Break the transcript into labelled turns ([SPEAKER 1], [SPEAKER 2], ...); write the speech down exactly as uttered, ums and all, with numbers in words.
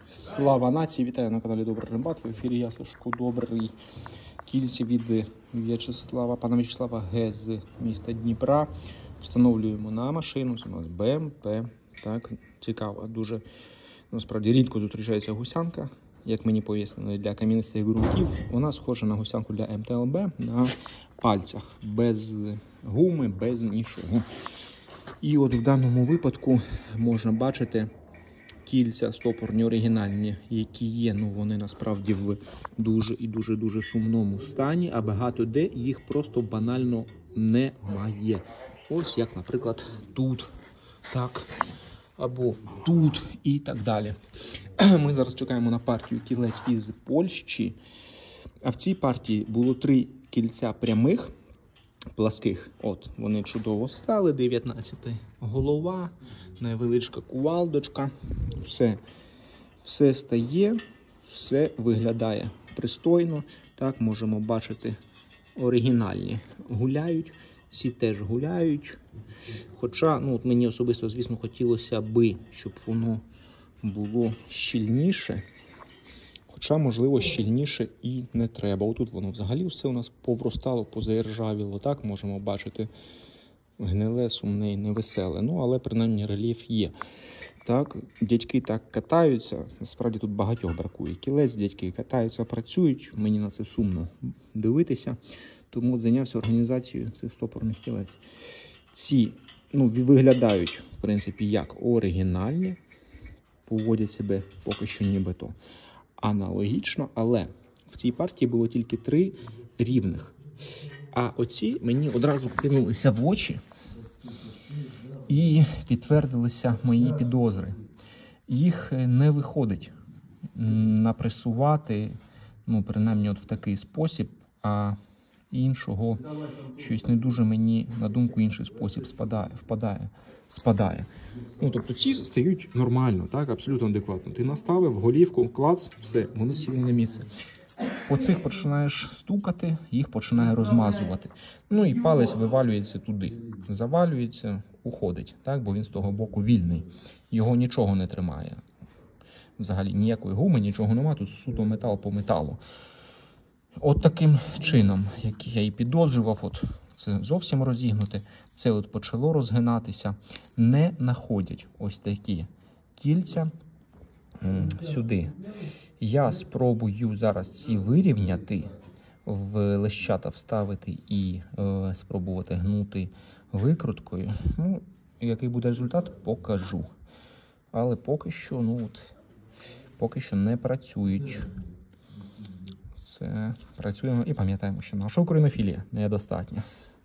[SPEAKER 1] Слава нації! Вітаю на каналі Добрий Рембат. В ефірі я, Сашко Добрий. Кільці від В'ячеслава, пана В'ячеслава Г. з міста Дніпра. Встановлюємо на машину. Це у нас Б М П. Так, цікаво. Дуже, насправді, рідко зустрічається гусянка. Як мені пояснили, для кам'янистих ґрунтів. Вона схожа на гусянку для М Т Л Б на пальцях. Без гуми, без нічого. І от в даному випадку можна бачити кільця стопорні оригінальні, які є, ну вони насправді в дуже і дуже-дуже сумному стані, а багато де їх просто банально немає. Ось як, наприклад, тут, так, або тут і так далі. Ми зараз чекаємо на партію кілець із Польщі, а в цій партії було три кільця прямих, пласких. От, вони чудово стали, дев'ятнадцята голова, невеличка кувалдочка, все, все стає, все виглядає пристойно. Так, можемо бачити, оригінальні гуляють, ці теж гуляють. Хоча, ну, от мені особисто, звісно, хотілося би, щоб воно було щільніше. Хоча, можливо, щільніше і не треба. Отут воно взагалі все у нас повростало, позаіржавіло. Так, можемо бачити, гниле, сумне і невеселе. Ну, але принаймні рельєф є. Так, дядьки так катаються. Насправді тут багатьох бракує кілець. Дядьки катаються, працюють. Мені на це сумно дивитися. Тому зайнявся організацією цих стопорних кілець. Ці, ну, виглядають, в принципі, як оригінальні. Поводять себе поки що нібито аналогічно, але в цій партії було тільки три рівних. А оці мені одразу кинулися в очі і підтвердилися мої підозри. Їх не виходить напресувати, ну, принаймні от в такий спосіб, а іншого щось не дуже мені, на думку, інший спосіб спадає, впадає, спадає. Ну, тобто ці стають нормально, так, абсолютно адекватно. Ти наставив голівку, клац, все, вони сіли на місце. Оцих починаєш стукати, їх починає розмазувати. Ну і палець вивалюється туди. Завалюється, уходить, так, бо він з того боку вільний. Його нічого не тримає. Взагалі ніякої гуми, нічого немає, тут суто метал по металу. От таким чином, як я і підозрював, от це зовсім розігнуте, це от почало розгинатися, не находять ось такі кільця сюди. Я спробую зараз ці вирівняти, в лещата вставити і е, спробувати гнути викруткою. Ну, який буде результат, покажу. Але поки що, ну от, поки що не працюють. Це працюємо і пам'ятаємо, що наша українофілія недостатня.